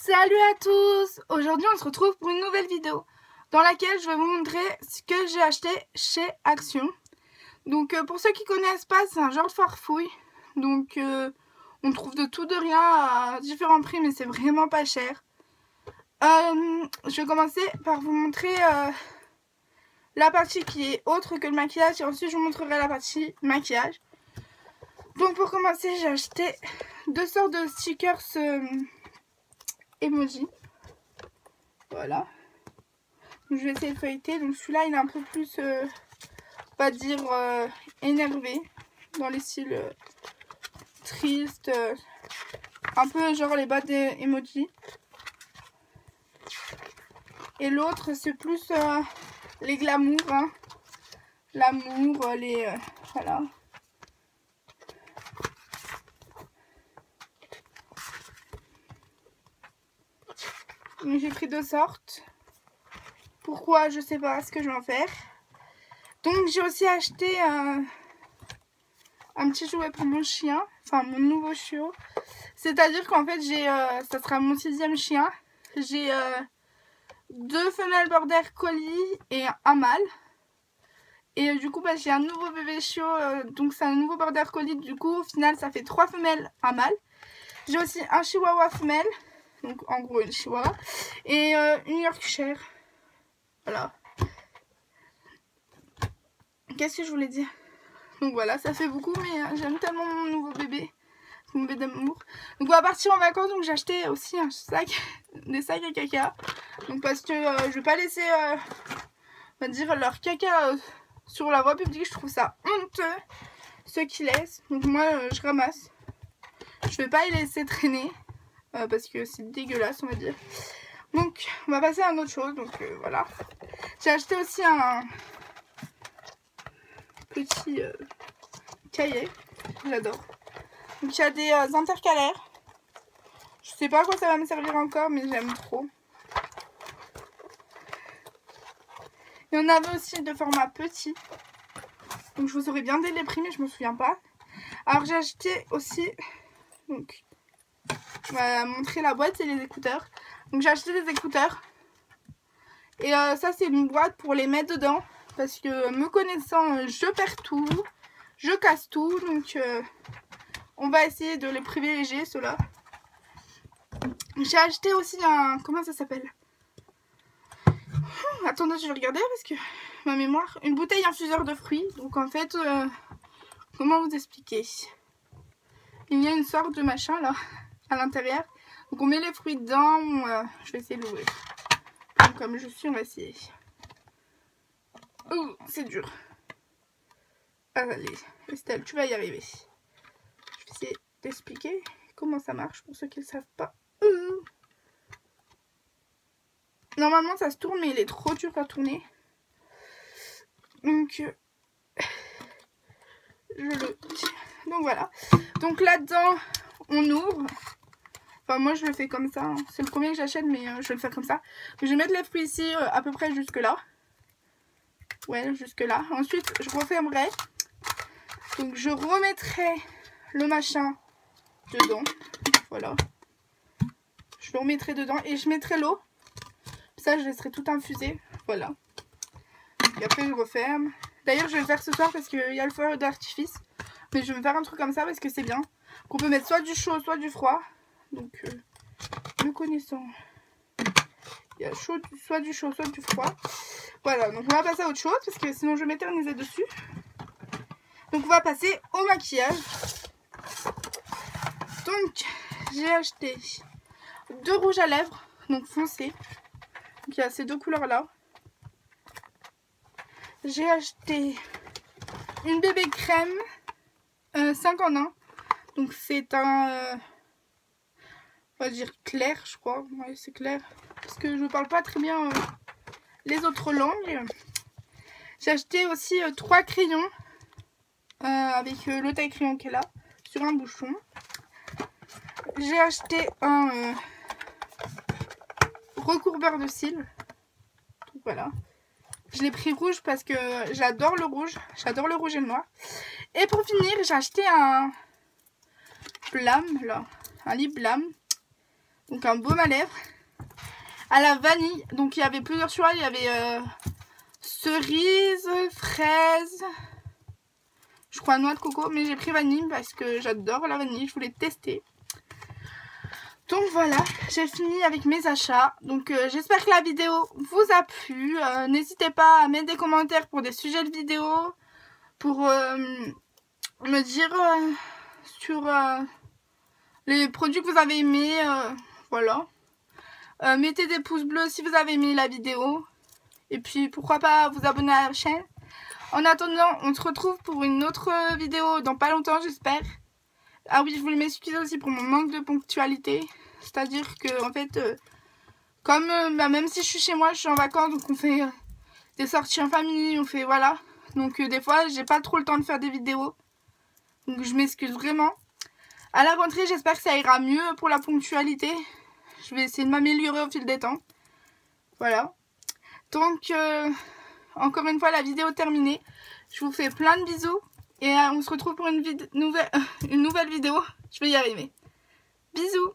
Salut à tous! Aujourd'hui on se retrouve pour une nouvelle vidéo dans laquelle je vais vous montrer ce que j'ai acheté chez Action. Donc pour ceux qui connaissent pas, c'est un genre de farfouille. Donc on trouve de tout de rien à différents prix, mais c'est vraiment pas cher. Je vais commencer par vous montrer la partie qui est autre que le maquillage et ensuite je vous montrerai la partie maquillage. Donc pour commencer, j'ai acheté deux sortes de stickers emoji. Voilà. Donc, je vais essayer de feuilleter. Donc celui-là, il est un peu plus, on va dire, énervé. Dans les styles tristes. Un peu genre les bas des emojis. Et l'autre, c'est plus les glamour. Hein. L'amour, les... voilà. J'ai pris deux sortes. Pourquoi? Je sais pas ce que je vais en faire. Donc j'ai aussi acheté un petit jouet pour mon chien. Enfin mon nouveau chiot. C'est-à-dire qu'en fait j'ai ça sera mon 6e chien. J'ai deux femelles border collie et un mâle. Et du coup bah, j'ai un nouveau bébé chiot. Donc c'est un nouveau border collie. Du coup au final ça fait 3 femelles, un mâle. J'ai aussi un chihuahua femelle. Donc en gros une chihuahua. Et une Yorkshire. Voilà. Qu'est-ce que je voulais dire? Donc voilà, ça fait beaucoup, mais j'aime tellement mon nouveau bébé. Mon bébé d'amour. Donc on va partir en vacances, donc j'ai acheté aussi un sac, des sacs à caca. Donc parce que je vais pas laisser, on va dire, leur caca sur la voie publique. Je trouve ça honteux, ceux qui laissent. Donc moi, je ramasse. Je vais pas les laisser traîner, parce que c'est dégueulasse, on va dire. Donc on va passer à une autre chose, donc voilà. J'ai acheté aussi un petit cahier, j'adore. Donc il y a des intercalaires. Je sais pas à quoi ça va me servir encore, mais j'aime trop. Il y en avait aussi de format petit. Donc je vous aurais bien dit les prix, mais je me souviens pas. Alors j'ai acheté aussi, donc on va montrer la boîte et les écouteurs. Donc j'ai acheté des écouteurs. Et ça c'est une boîte pour les mettre dedans. Parce que me connaissant, je perds tout. Je casse tout. Donc on va essayer de les privilégier, ceux-là. J'ai acheté aussi un... Comment ça s'appelle? Attendez, je vais regarder parce que ma mémoire... Une bouteille infuseur de fruits. Donc en fait, comment vous expliquer? Il y a une sorte de machin là, à l'intérieur. Donc on met les fruits dedans. Je vais essayer de l'ouvrir. Comme je suis, on va essayer. Oh, c'est dur. Allez, Estelle, tu vas y arriver. Je vais essayer d'expliquer comment ça marche pour ceux qui ne le savent pas. Normalement, ça se tourne, mais il est trop dur à tourner. Donc, je le tiens. Donc, voilà. Donc, là-dedans, on ouvre. Enfin, moi, je le fais comme ça. Hein. C'est le premier que j'achète, mais je vais le faire comme ça. Je vais mettre les fruits ici, à peu près jusque là. Ouais, jusque là. Ensuite, je refermerai. Donc, je remettrai le machin dedans. Voilà. Je le remettrai dedans et je mettrai l'eau. Ça, je laisserai tout infuser. Voilà. Et après, je referme. D'ailleurs, je vais le faire ce soir parce qu'il y a le feu d'artifice. Mais je vais me faire un truc comme ça parce que c'est bien. Qu'on peut mettre soit du chaud, soit du froid. Donc, me connaissant, il y a chaud, soit du chaud, soit du froid. Voilà, donc on va passer à autre chose parce que sinon je vais m'éterniser dessus. Donc, on va passer au maquillage. Donc, j'ai acheté deux rouges à lèvres, donc foncé. Donc, il y a ces deux couleurs-là. J'ai acheté une bébé crème 5 en 1. Donc, c'est un... on va dire clair, je crois. Ouais, c'est clair. Parce que je ne parle pas très bien les autres langues. J'ai acheté aussi 3 crayons. Avec le taille crayon qui est là. Sur un bouchon. J'ai acheté un recourbeur de cils. Donc voilà. Je l'ai pris rouge parce que j'adore le rouge. J'adore le rouge et le noir. Et pour finir, j'ai acheté un blâme là. Un lip blâme. Donc un baume à lèvres à la vanille. Donc il y avait plusieurs choix. Il y avait cerise, fraise, je crois noix de coco. Mais j'ai pris vanille parce que j'adore la vanille. Je voulais tester. Donc voilà, j'ai fini avec mes achats. Donc j'espère que la vidéo vous a plu. N'hésitez pas à mettre des commentaires pour des sujets de vidéo. Pour me dire sur les produits que vous avez aimés. Voilà. Mettez des pouces bleus si vous avez aimé la vidéo. Et puis pourquoi pas vous abonner à la chaîne. En attendant, on se retrouve pour une autre vidéo dans pas longtemps, j'espère. Ah oui, je voulais m'excuser aussi pour mon manque de ponctualité. C'est-à-dire que en fait, comme même si je suis chez moi, je suis en vacances, donc on fait des sorties en famille, on fait voilà. Donc des fois, j'ai pas trop le temps de faire des vidéos. Donc je m'excuse vraiment. À la rentrée, j'espère que ça ira mieux pour la ponctualité. Je vais essayer de m'améliorer au fil des temps. Voilà. Donc, encore une fois, la vidéo terminée. Je vous fais plein de bisous. Et on se retrouve pour une nouvelle vidéo. Je vais y arriver. Bisous.